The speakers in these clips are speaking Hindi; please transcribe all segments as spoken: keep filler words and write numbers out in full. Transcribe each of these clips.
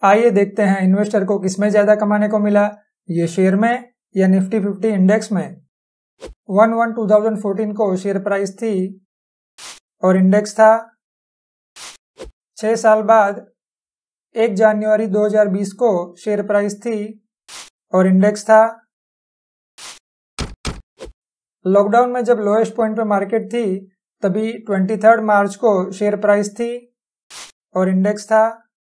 आइए देखते हैं इन्वेस्टर को किसमें ज्यादा कमाने को मिला, ये शेयर में या निफ्टी फिफ्टी इंडेक्स में। One one two thousand fourteen को शेयर प्राइस थी और इंडेक्स था। छह साल बाद एक जनवरी दो हज़ार बीस को शेयर प्राइस थी और इंडेक्स था। लॉकडाउन में जब लोएस्ट पॉइंट पे मार्केट थी तभी तेईस मार्च को शेयर प्राइस थी और इंडेक्स था।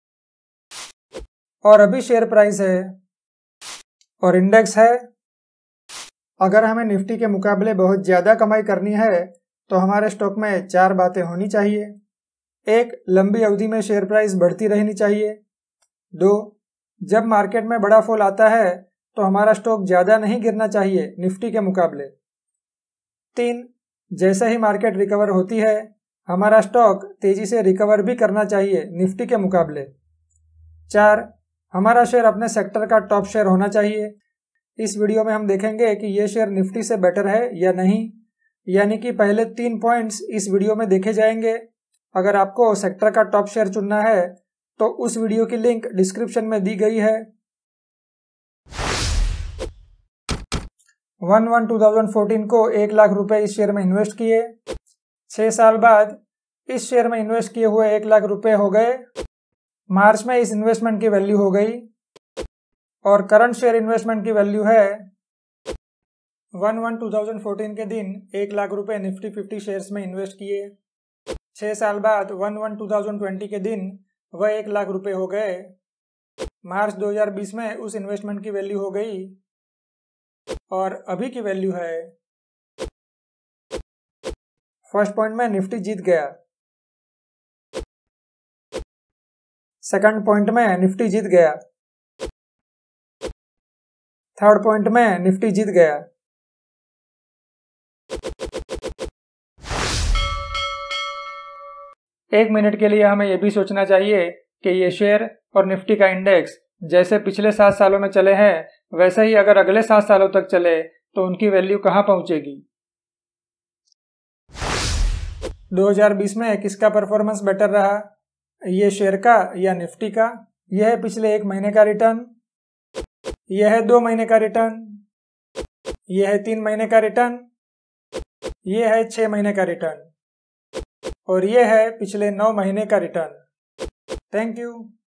और अभी शेयर प्राइस है और इंडेक्स है। अगर हमें निफ्टी के मुकाबले बहुत ज़्यादा कमाई करनी है तो हमारे स्टॉक में चार बातें होनी चाहिए। एक, लंबी अवधि में शेयर प्राइस बढ़ती रहनी चाहिए। दो, जब मार्केट में बड़ा फॉल आता है तो हमारा स्टॉक ज़्यादा नहीं गिरना चाहिए निफ्टी के मुकाबले। तीन, जैसे ही मार्केट रिकवर होती है हमारा स्टॉक तेजी से रिकवर भी करना चाहिए निफ्टी के मुकाबले। चार, हमारा शेयर अपने सेक्टर का टॉप शेयर होना चाहिए। इस वीडियो में हम देखेंगे कि ये शेयर निफ्टी से बेटर है या नहीं, यानी कि पहले तीन पॉइंट्स इस वीडियो में देखे जाएंगे। अगर आपको सेक्टर का टॉप शेयर चुनना है तो उस वीडियो की लिंक डिस्क्रिप्शन में दी गई है। One one two thousand fourteen को एक लाख रुपए इस शेयर में इन्वेस्ट किए। छह साल बाद इस शेयर में इन्वेस्ट किए हुए एक लाख रुपए हो गए। मार्च में इस इन्वेस्टमेंट की वैल्यू हो गई और करंट शेयर इन्वेस्टमेंट की वैल्यू है one one two thousand fourteen के दिन एक लाख रुपए निफ्टी फिफ्टी शेयर्स में इन्वेस्ट किए। छह साल बाद one one two thousand twenty के दिन वह एक लाख रुपए हो गए। मार्च दो हज़ार बीस में उस इन्वेस्टमेंट की वैल्यू हो गई और अभी की वैल्यू है। फर्स्ट पॉइंट में निफ्टी जीत गया। सेकंड पॉइंट में निफ्टी जीत गया। थर्ड पॉइंट में निफ्टी जीत गया। एक मिनट के लिए हमें यह भी सोचना चाहिए कि ये शेयर और निफ्टी का इंडेक्स जैसे पिछले सात सालों में चले हैं वैसे ही अगर अगले सात सालों तक चले तो उनकी वैल्यू कहां पहुंचेगी। दो हज़ार बीस में किसका परफॉर्मेंस बेटर रहा, ये शेयर का या निफ्टी का। यह है पिछले एक महीने का रिटर्न, यह है दो महीने का रिटर्न, यह है तीन महीने का रिटर्न, यह है छह महीने का रिटर्न और यह है पिछले नौ महीने का रिटर्न। Thank you.